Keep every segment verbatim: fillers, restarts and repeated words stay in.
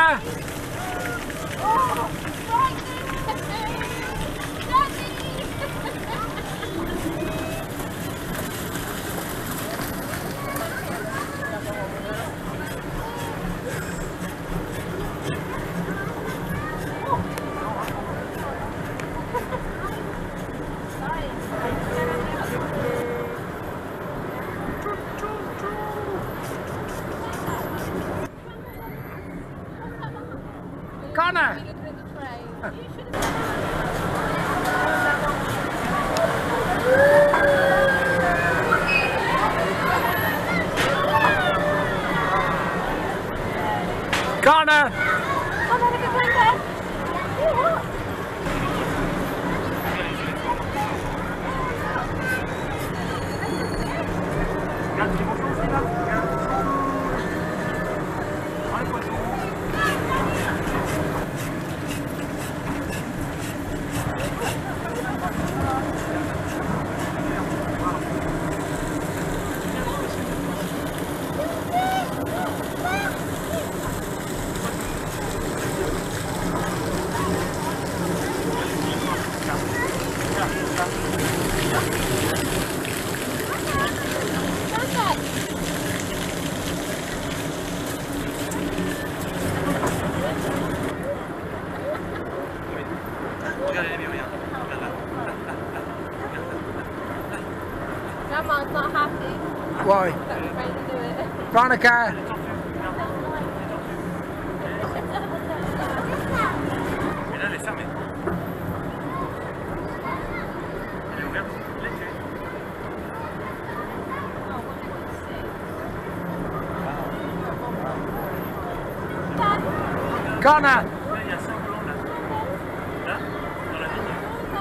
Connor! Connor! Connor! Grandma's not happy. Why? That we're ready to do it. Veronica! Mais là, elle est fermée. Elle est ouverte. Connor! Là, il y a cinq blancs là. Là, dans la ligne.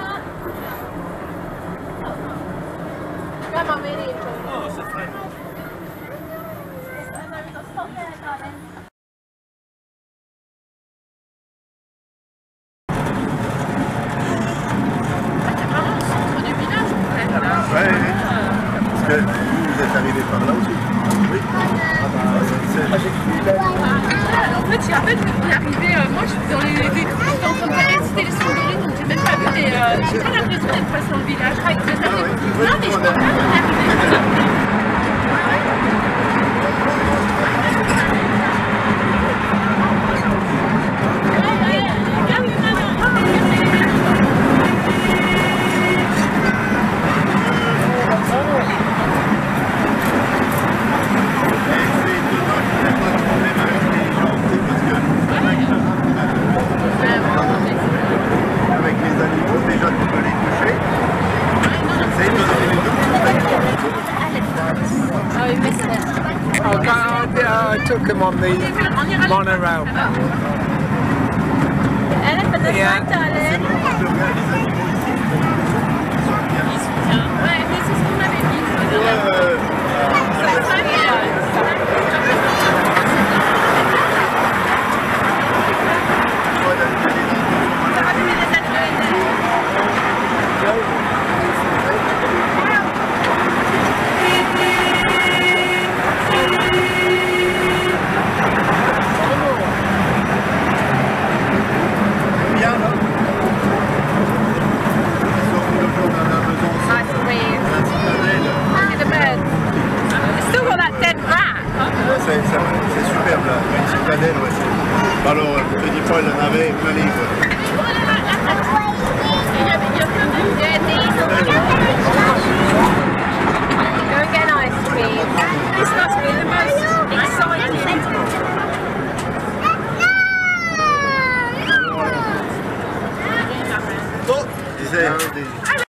Grandma really enjoyed it. Oh, ça ferait. Ouais, parce que vous êtes arrivé par là aussi. Oui. En fait, j'ai en fait, on est arrivé, euh, moi j'étais dans les vitrines, j'étais en train de regarder, c'était les Sandrines, donc j'ai même pas vu, mais euh, j'ai pas l'impression d'être passé dans le village. Ah, non, mais je crois pas qu'on est arrivé. I took him on the monorail. Elephant, that's Yeah. right, darling. Ouais, mais c'est ce qu'on avait dit. C'est superbe là, une citadelle, ouais. Alors, je te dis pas, il en avait plein les quoi. Go get ice cream. This must be the most exciting. Oh, disais, hein, des...